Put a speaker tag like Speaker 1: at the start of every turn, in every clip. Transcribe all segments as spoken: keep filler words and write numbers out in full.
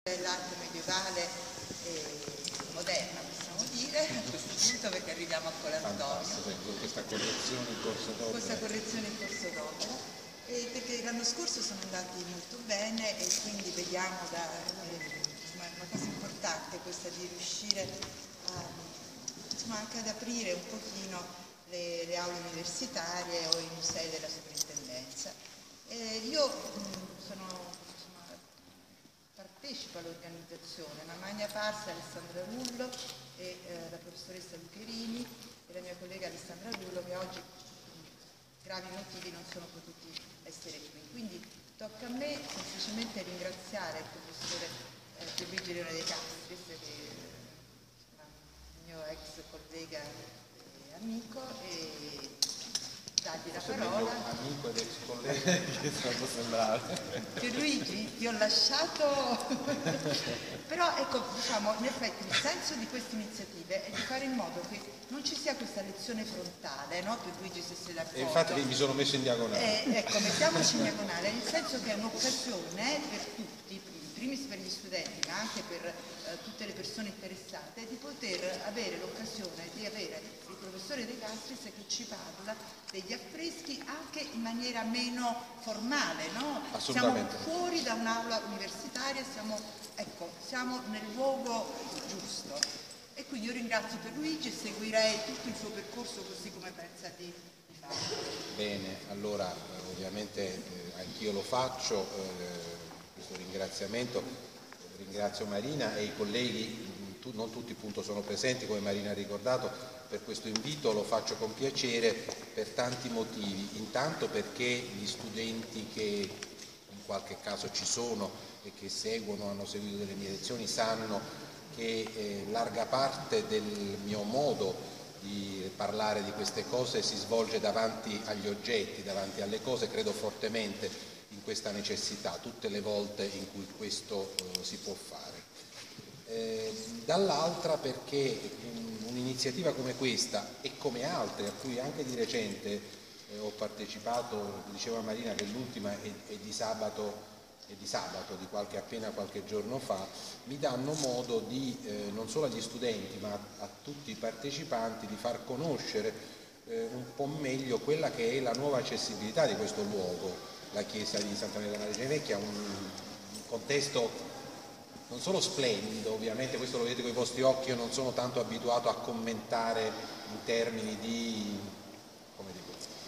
Speaker 1: L'arte medievale e moderna, possiamo dire, a questo punto, perché arriviamo a Colantonio.
Speaker 2: Questa correzione in corso d'opera.
Speaker 1: Questa correzione in corso d'opera, e perché l'anno scorso sono andati molto bene e quindi vediamo da, eh, insomma, una cosa importante questa di riuscire a, insomma, anche ad aprire un pochino le, le aule universitarie o i musei della sovrintendenza. Eh, io mh, sono partecipo all'organizzazione, la Magna Pars, Alessandra Rullo e eh, la professoressa Lucherini e la mia collega Alessandra Rullo, che oggi per gravi motivi non sono potuti essere qui. Quindi tocca a me semplicemente ringraziare il professore eh, Pierluigi Leone De Castris, che è il mio ex collega e amico, e dargli la parola.
Speaker 2: Amico ed ex collega, che può sembrare.
Speaker 1: Pierluigi, ti ho lasciato, però ecco, diciamo, in effetti il senso di queste iniziative è di fare in modo che non ci sia questa lezione frontale, no? Pierluigi, se sei d'accordo.
Speaker 2: E infatti mi sono messo in diagonale.
Speaker 1: Eh, ecco, mettiamoci in diagonale, nel senso che è un'occasione per tutti, in primis per gli studenti, ma anche per eh, tutte le persone interessate, di poter avere l'occasione di avere il professore De Castris che ci parla degli affreschi anche in maniera meno formale, no? Siamo fuori da un'aula universitaria, siamo, ecco, siamo nel luogo giusto. E quindi io ringrazio Pierluigi e seguirei tutto il suo percorso così come pensa di, di fare.
Speaker 2: Bene, allora eh, ovviamente eh, anch'io lo faccio, eh, questo ringraziamento, ringrazio Marina e i colleghi. Non tutti appunto sono presenti, come Marina ha ricordato, per questo invito lo faccio con piacere per tanti motivi. Intanto perché gli studenti che in qualche caso ci sono e che seguono, hanno seguito delle mie lezioni, sanno che eh, larga parte del mio modo di parlare di queste cose si svolge davanti agli oggetti, davanti alle cose. Credo fortemente in questa necessità tutte le volte in cui questo eh, si può fare. Eh, dall'altra perché un'iniziativa come questa e come altre a cui anche di recente eh, ho partecipato, diceva Marina che l'ultima è, è di sabato è di sabato di qualche appena qualche giorno fa, mi danno modo di eh, non solo agli studenti ma a, a tutti i partecipanti di far conoscere eh, un po' meglio quella che è la nuova accessibilità di questo luogo, la chiesa di Santa Maria della Regina Vecchia, un, un contesto non solo splendido, ovviamente questo lo vedete con i vostri occhi, io non sono tanto abituato a commentare in termini di, come dico,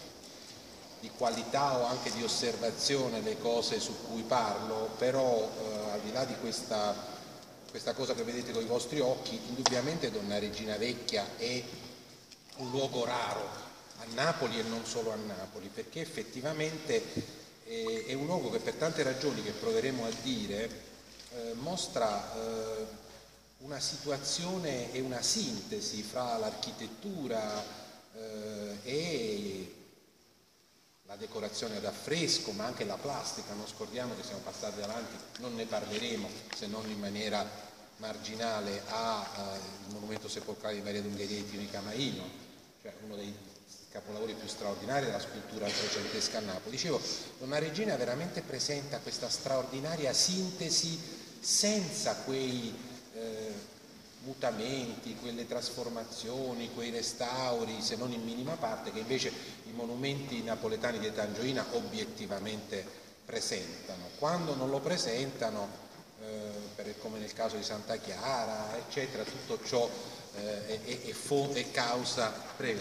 Speaker 2: di qualità o anche di osservazione le cose su cui parlo, però eh, al di là di questa, questa cosa che vedete con i vostri occhi, indubbiamente Donna Regina Vecchia è un luogo raro a Napoli e non solo a Napoli, perché effettivamente eh, è un luogo che per tante ragioni che proveremo a dire Eh, mostra eh, una situazione e una sintesi fra l'architettura eh, e la decorazione ad affresco, ma anche la plastica. Non scordiamo che siamo passati avanti, non ne parleremo se non in maniera marginale, al eh, monumento sepolcrale di Maria d'Ungheria di Tino di Camaino, cioè uno dei capolavori più straordinari della scultura trecentesca a Napoli. Dicevo, Donna Regina veramente presenta questa straordinaria sintesi senza quei eh, mutamenti, quelle trasformazioni, quei restauri, se non in minima parte, che invece i monumenti napoletani di età angioina obiettivamente presentano. Quando non lo presentano, eh, per, come nel caso di Santa Chiara, eccetera, tutto ciò eh, è, è, è, è causa, prego,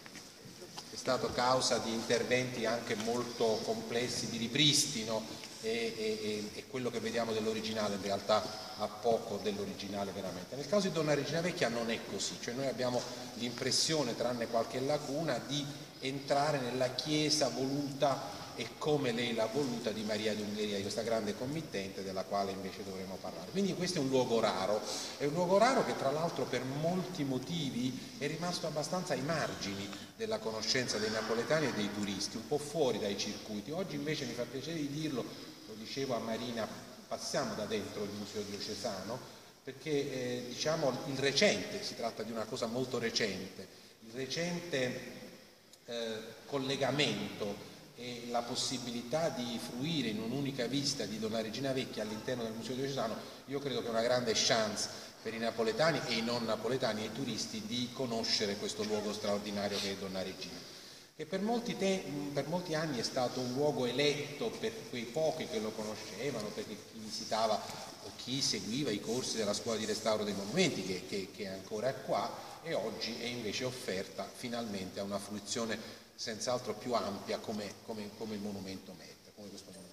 Speaker 2: è stato causa di interventi anche molto complessi di ripristino. E, e, e quello che vediamo dell'originale in realtà ha poco dell'originale veramente. Nel caso di Donna Regina Vecchia non è così, cioè noi abbiamo l'impressione, tranne qualche lacuna, di entrare nella chiesa voluta e come lei l'ha voluta di Maria d'Ungheria, di questa grande committente della quale invece dovremo parlare. Quindi questo è un luogo raro, è un luogo raro che tra l'altro per molti motivi è rimasto abbastanza ai margini della conoscenza dei napoletani e dei turisti, un po' fuori dai circuiti. Oggi invece mi fa piacere di dirlo, lo dicevo a Marina, passiamo da dentro il Museo Diocesano, perché eh, diciamo il recente, si tratta di una cosa molto recente, il recente eh, collegamento e la possibilità di fruire in un'unica vista di Donna Regina Vecchia all'interno del Museo Diocesano, io credo che è una grande chance per i napoletani e i non napoletani e i turisti di conoscere questo luogo straordinario che è Donna Regina, che per molti, te, per molti anni è stato un luogo eletto per quei pochi che lo conoscevano, per chi visitava o chi seguiva i corsi della scuola di restauro dei monumenti, che, che, che è ancora qua, e oggi è invece offerta finalmente a una fruizione senz'altro più ampia come, come, come il monumento merita, come questo monumento.